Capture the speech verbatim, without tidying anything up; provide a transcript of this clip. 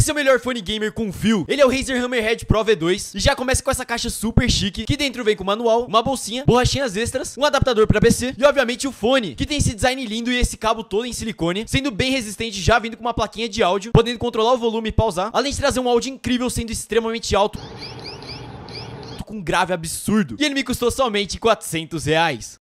Esse é o melhor fone gamer com fio. Ele é o Razer Hammerhead Pro V dois e já começa com essa caixa super chique, que dentro vem com manual, uma bolsinha, borrachinhas extras, um adaptador pra P C e obviamente o fone, que tem esse design lindo e esse cabo todo em silicone, sendo bem resistente, já vindo com uma plaquinha de áudio, podendo controlar o volume e pausar, além de trazer um áudio incrível, sendo extremamente alto, com um grave absurdo. E ele me custou somente quatrocentos reais.